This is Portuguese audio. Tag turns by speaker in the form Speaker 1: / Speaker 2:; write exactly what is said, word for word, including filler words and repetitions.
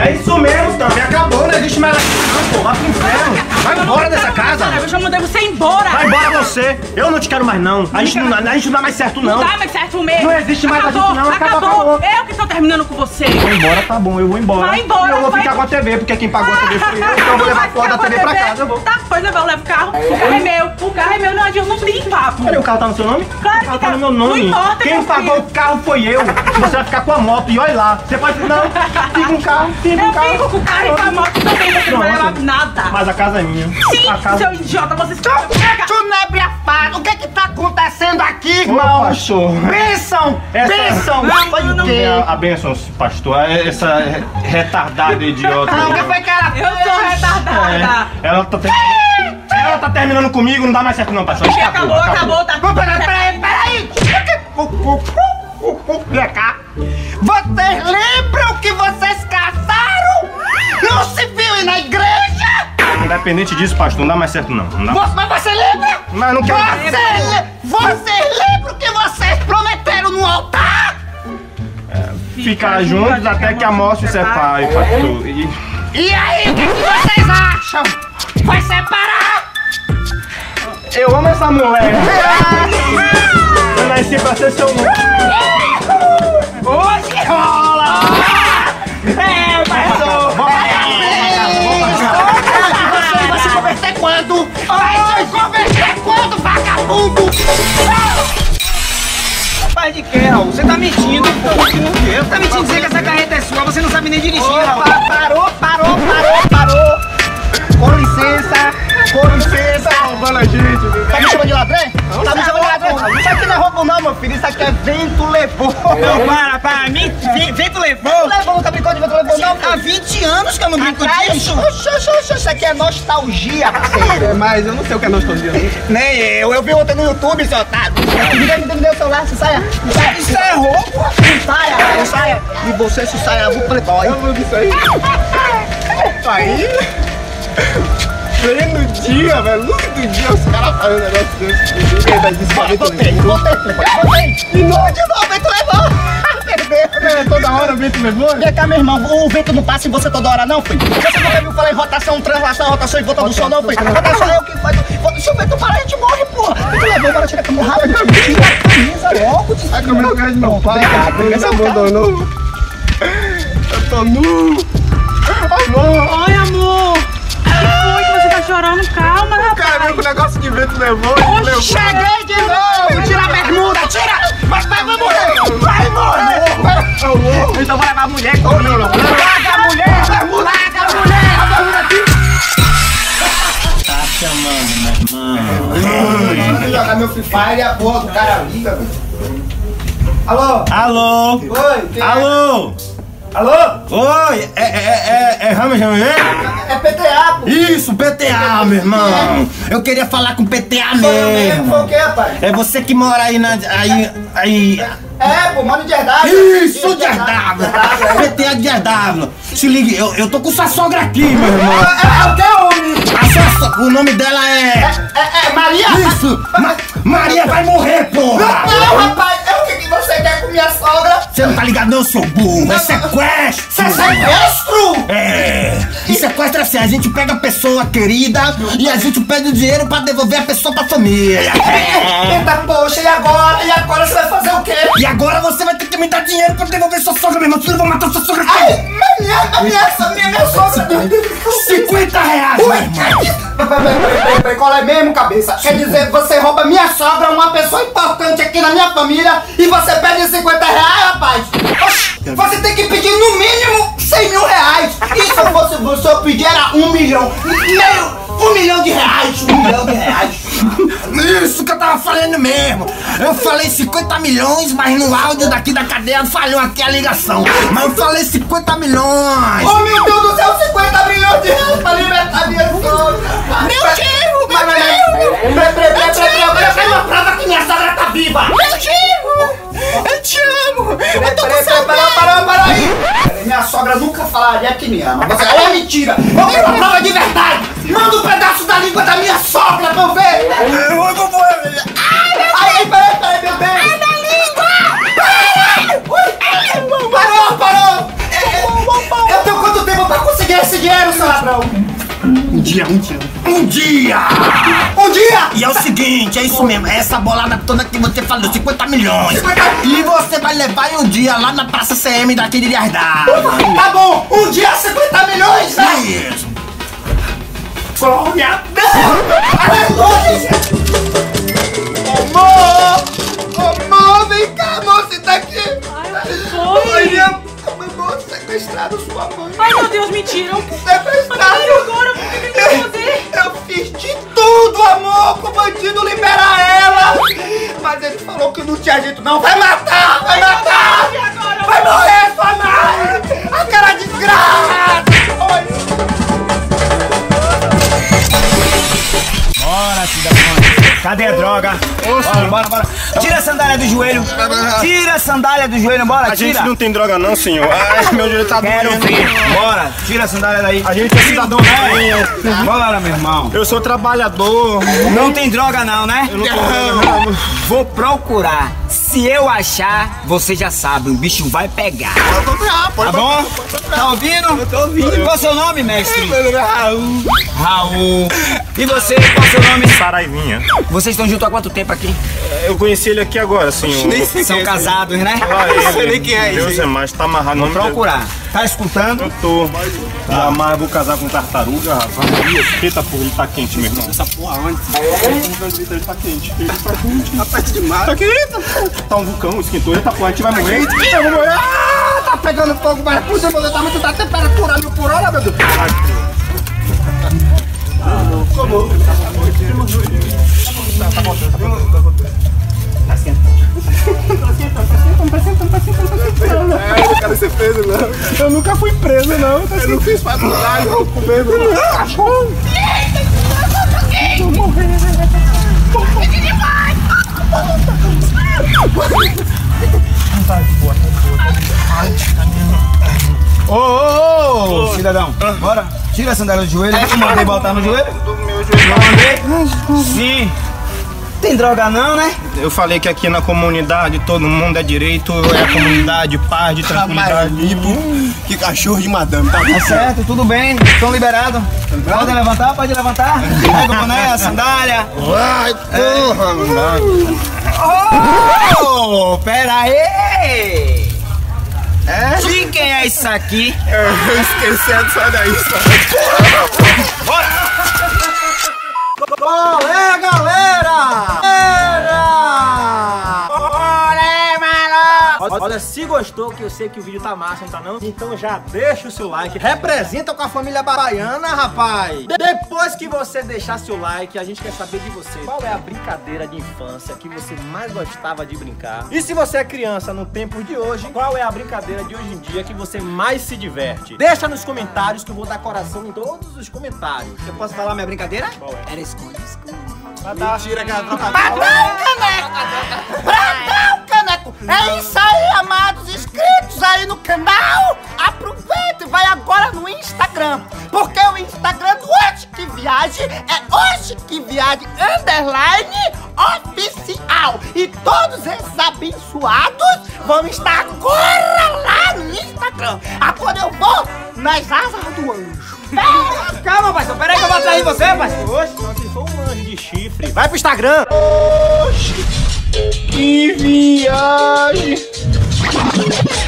Speaker 1: É isso mesmo, também acabou, não existe mais não, pô. Vai pro inferno. Vai embora dessa casa.
Speaker 2: Eu já mandei você embora.
Speaker 1: Vai embora você. Eu não te quero mais não. A gente não, a gente não dá mais certo não.
Speaker 2: Não dá mais certo mesmo.
Speaker 1: Não existe mais
Speaker 2: acabou,
Speaker 1: a gente não. Acabou,
Speaker 2: acabou.
Speaker 1: acabou.
Speaker 2: Eu que tô terminando com você.
Speaker 1: Vou embora, tá bom, eu vou embora.
Speaker 2: Vai embora.
Speaker 1: Eu vou
Speaker 2: vai...
Speaker 1: ficar com a T V, porque quem pagou a T V foi eu. Então eu vou levar a porra da T V pra casa, eu vou.
Speaker 2: Tá, pode levar, eu levo o carro. O carro é meu. O carro é meu, não adianta, não tem papo.
Speaker 1: Peraí, o carro tá no seu nome?
Speaker 2: Claro
Speaker 1: o carro
Speaker 2: que
Speaker 1: tá no meu nome.
Speaker 2: Não importa,
Speaker 1: quem
Speaker 2: meu
Speaker 1: pagou
Speaker 2: filho.
Speaker 1: o carro foi eu. Você vai ficar com a moto e olha lá. Você pode... Não, fica com o carro, fica com
Speaker 2: Eu
Speaker 1: o carro.
Speaker 2: fico com o carro e com a moto também, você não vai levar nada.
Speaker 1: Mas a casa é minha.
Speaker 2: Sim,
Speaker 1: a casa...
Speaker 2: seu idiota, você se...
Speaker 3: Tu não é briafado. O que que tá acontecendo aqui,
Speaker 1: Ô,
Speaker 3: irmão?
Speaker 1: pastor.
Speaker 3: Bênção!
Speaker 1: Essa-
Speaker 3: Bênção!
Speaker 2: Não,
Speaker 3: Foi
Speaker 2: não,
Speaker 3: o
Speaker 2: não.
Speaker 3: quê?
Speaker 1: A, a benção, pastor. Essa retardada idiota.
Speaker 3: Não, o que foi que ela
Speaker 2: Eu sou retardada.
Speaker 1: É, ela tá... Ter... Ela tá terminando comigo, não dá mais certo não, pastor.
Speaker 2: Acabou, acabou, tá.
Speaker 3: Não, peraí, peraí, peraí! Vem cá! Vocês lembram que vocês casaram? Não se viu ir na igreja?
Speaker 1: Independente disso, pastor, não dá mais certo não. não dá...
Speaker 3: Você, mas você lembra?
Speaker 1: Mas eu não quero...
Speaker 3: Você, le- vocês lembram que vocês prometeram no altar?
Speaker 1: Ficar juntos até que a morte se separe, pastor. E...
Speaker 3: E aí, o que, que vocês acham? Vai separar?
Speaker 1: Eu amo essa mulher. Eu nasci pra ser seu mundo.
Speaker 3: Hoje rola! É, pastor! Você vai se converter quando? Vai se converter quando, vagabundo?
Speaker 4: Rapaz de que, Raul? Você tá mentindo, pô. Mentindo o quê? Tá mentindo dizer que essa carreta é sua, você não sabe nem dirigir, Raul.
Speaker 3: Opa, parou, parou, parou, parou! Com licença, com licença!
Speaker 1: Roubando a gente.
Speaker 3: Tá me chamando de ladrão? Tá me chamando de ladrão? Isso aqui não é roubo não, meu filho, isso aqui é vento levou!
Speaker 4: Não, para, para. Me, vi- vento levou.
Speaker 3: Levou, nunca brincou de vento levou não?
Speaker 4: Há vinte anos que eu não brinco disso.
Speaker 3: Oxe, oxe, oxe, isso aqui é nostalgia, parceiro!
Speaker 4: Mas eu não sei o que é nostalgia.
Speaker 3: Nem eu, eu vi ontem no YouTube, seu otário! Me dê, me dê, me dê o celular, se saia! Se saia!
Speaker 4: Isso é roubo.
Speaker 3: Se saia, se saia! E você se saia, vou playboy!
Speaker 4: Eu vou disso aí. Aí... Pleno dia, velho. Luz do dia, os caras fazendo um negócio desse. Ninguém vai disso.
Speaker 3: Botei, botei, botei! De novo, de novo, vento levou! Perdeu!
Speaker 4: Toda hora o vento levou?
Speaker 3: Vem cá, meu irmão, o vento não passa em você toda hora, não, filho. Você nunca viu falar em rotação, translação, rotação e volta do sol, não, filho. Rotação é o que faz. Se o vento parar, a gente morre, porra. Vento levou, bora tirar a camisa rápido. Tira a camisa logo.
Speaker 4: A câmera gás não para. Ele me abandonou. Eu tô nu. Amor.
Speaker 2: Oi, amor. O que foi que você tá chorando? Calma, rapaz.
Speaker 4: Caramba, o negócio de vento levou. levou.
Speaker 3: Cheguei de novo! Tira a bermuda, tira! Vai, vai, vai morrer! Vai morrer!
Speaker 4: Então vai levar a mulher comigo.
Speaker 3: Larga a mulher! Larga a mulher!
Speaker 1: Tá chamando, meu irmão.
Speaker 3: Vou jogar meu Free Fire e a porra do cara liga, velho. Alô?
Speaker 1: Alô?
Speaker 3: Oi? Quem é?
Speaker 1: Alô?
Speaker 3: Alô?
Speaker 1: Oi, é, é, é, é Ramos Javier?
Speaker 3: É P T A, pô!
Speaker 1: Isso, P T A, meu irmão. Eu queria falar com P T A
Speaker 3: Sou eu mesmo, foi o
Speaker 1: mesmo.
Speaker 3: quê, rapaz?
Speaker 1: É você que mora aí na... aí... aí...
Speaker 3: É, pô, mano de herdade.
Speaker 1: Isso, de Ardávila. P T A de Ardávila. Se ligue, eu, eu tô com sua sogra aqui, meu irmão.
Speaker 3: É o que, homem?
Speaker 1: A sua so- o nome dela é...
Speaker 3: É, é Maria?
Speaker 1: Isso! Ma- Maria vai morrer, porra!
Speaker 3: Não, rapaz, é o que, que você quer com minha sogra?
Speaker 1: Você não tá ligado não, seu burro? É sequestro!
Speaker 3: Você é sequestro?
Speaker 1: É! E sequestro é assim, a gente pega a pessoa querida e a gente pede o dinheiro pra devolver a pessoa pra família. É.
Speaker 3: Eita, poxa, e agora? E agora você vai fazer o quê?
Speaker 1: E agora você vai ter que me dar dinheiro pra devolver sua sogra, meu irmão, senão eu vou matar sua sogra
Speaker 3: Ai,
Speaker 1: aqui!
Speaker 3: minha, minha, minha, minha, minha sogra, meu Deus do céu.
Speaker 1: cinquenta reais, meu irmão!
Speaker 3: Peraí, peraí, peraí, peraí, qual é mesmo, cabeça? Quer dizer, você rouba minha sogra, uma pessoa importante aqui na minha família, e você pede cinquenta reais, rapaz? Oxi, você tem que pedir no mínimo cem mil reais. E se eu fosse você, eu pedir era um milhão. Meio, um milhão de reais, um milhão de reais.
Speaker 1: Isso que eu tava falando mesmo! Eu falei cinquenta milhões, mas no áudio daqui da cadeia falhou aqui a ligação. Mas eu falei cinquenta milhões!
Speaker 3: Oh, meu Deus do céu, cinquenta milhões de reais pra libertar minha sogra.
Speaker 2: Meu tio, meu
Speaker 3: Mas, mas,
Speaker 2: tio.
Speaker 3: peraí, peraí, peraí, peraí, peraí, peraí, uma prova que minha sogra tá viva.
Speaker 2: Meu tio. Eu te amo. Eu tô com
Speaker 3: Peraí, peraí,
Speaker 2: saudade.
Speaker 3: peraí, peraí, peraí. Peraí, minha sogra nunca falaria que me ama. Você é mentira. Eu quero uma prova de verdade. Manda um pedaço da língua da minha sogra pra eu ver.
Speaker 1: Eu vou morrer!
Speaker 3: Aí, peraí, peraí, meu bem. Ai, minha língua. Peraí. Ui. Parou, parou. Eu tenho quanto tempo Cabral.
Speaker 4: Um dia, um dia.
Speaker 1: Um dia!
Speaker 3: Um dia!
Speaker 1: E é o seguinte, é isso mesmo, é essa bolada toda que você falou, cinquenta milhões. E você vai levar em um dia lá na Praça C M daqui de Liardá.
Speaker 3: Tá bom, um dia cinquenta milhões, né?
Speaker 1: Isso.
Speaker 3: Glória a Deus! Aleluia! Amor! Amor, vem cá, amor, você tá aqui.
Speaker 2: Ai, o que foi?
Speaker 3: Olha, amor, sequestraram sua mãe.
Speaker 2: Ai, meu Deus, mentiram.
Speaker 3: Sequestraram.
Speaker 2: Ai, agora, o que que eu vou fazer?
Speaker 3: Eu fiz de tudo, amor, pro bandido liberar ela. Mas ele falou que não tinha jeito, não. Vai matar, vai matar.
Speaker 2: E agora?
Speaker 3: Vai morrer, sua mãe. Aquela desgraça.
Speaker 5: Bora, cidadão. Cadê a droga? Bora, bora, bora. Tira a sandália do joelho. Tira a sandália do joelho, bora,
Speaker 4: A gente
Speaker 5: tira.
Speaker 4: não tem droga não, senhor. Ai, meu joelho tá
Speaker 5: Quero
Speaker 4: doendo.
Speaker 5: ver. Bora, tira a sandália daí.
Speaker 4: A gente é cidadão bem.
Speaker 5: Bora, meu irmão.
Speaker 4: Eu sou trabalhador.
Speaker 5: Não tem droga não, né?
Speaker 4: Eu não tô não.
Speaker 5: Vou procurar. Se eu achar, você já sabe, o bicho vai pegar. Tá bom? Tá ouvindo? Eu tô ouvindo. Qual é o seu nome, mestre?
Speaker 4: Meu nome é Raul.
Speaker 5: Raul. E você, qual é o seu nome?
Speaker 4: Saraivinha.
Speaker 5: Vocês estão juntos há quanto tempo aqui?
Speaker 4: Eu conheci ele aqui agora, senhor.
Speaker 5: São casados, né?
Speaker 4: Não sei nem quem é esse. Deus é mais, tá amarrado.
Speaker 5: Vou procurar. Tá escutando?
Speaker 4: Eu tô. Jamais vou casar com tartaruga, rapaz. Eita porra, ele tá quente, meu irmão. Essa porra onde? Ele tá quente. Ele tá quente. Tá perto demais. Tá quente. Tá um vulcão, esquentou. Eita porra, a gente vai morrer. Eu vou morrer.
Speaker 3: Ah, tá pegando fogo, mas puxa, meu Deus, tá muito da temperatura mil por hora, meu Deus.
Speaker 4: Como? Tá voltando, tá voltando, tá voltando. Tá sentando. Tá sentando, tá sentando, tá sentando, tá sentando, tá sentando. É, eu não quero ser preso, não. Eu nunca fui preso, não. Eu não fiz faculdade, eu vou comer, meu cachorro. Vou morrer. Tá de boa, tá de boa. Ai,
Speaker 5: Ô, ô, ô, cidadão, bora. Tira a sandália do joelho. Eu mandei botar no joelho?
Speaker 4: do meu joelho.
Speaker 5: Mandei? Sim. Tem droga não, né?
Speaker 4: Eu falei que aqui na comunidade todo mundo é direito, é a comunidade, paz, de tranquilidade.
Speaker 3: Que cachorro de madame, tá?
Speaker 5: Tá certo, tudo bem, estão liberados. Pode levantar, pode levantar. Pega o boné, a sandália.
Speaker 3: Ai, porra,
Speaker 5: Oh, pera aí. É? De quem é isso aqui?
Speaker 4: Eu esqueci, sai daí, sai.
Speaker 5: Bora!
Speaker 3: Olé, galera! Galera!
Speaker 5: Olé, malandro!
Speaker 6: Olha, se gostou, que eu sei que o vídeo tá massa, não tá não? Então já deixa o seu like. Representa com a família baiana, rapaz! De- Depois que você deixar seu like, a gente quer saber de você. Qual é a brincadeira de infância que você mais gostava de brincar? E se você é criança no tempo de hoje, qual é a brincadeira de hoje em dia que você mais se diverte? Deixa nos comentários que eu vou dar coração em todos os comentários.
Speaker 5: Eu posso falar minha brincadeira?
Speaker 6: Qual é?
Speaker 5: Era esconde, esconde.
Speaker 6: Mentira, cara.
Speaker 3: Padrão, caneco! Padrão, caneco! É isso aí, amados inscritos aí no canal! Aproveita e vai agora no Instagram, porque o Instagram do Hoje Que Viagem é Hoje Que Viagem Underline Oficial. E todos esses abençoados vão estar agora lá no Instagram. Agora eu vou nas asas do anjo.
Speaker 5: Calma, pastor, peraí que eu vou atrair você, pastor.
Speaker 6: Oxe, só se for um anjo de chifre. Vai pro Instagram!
Speaker 4: Que viagem!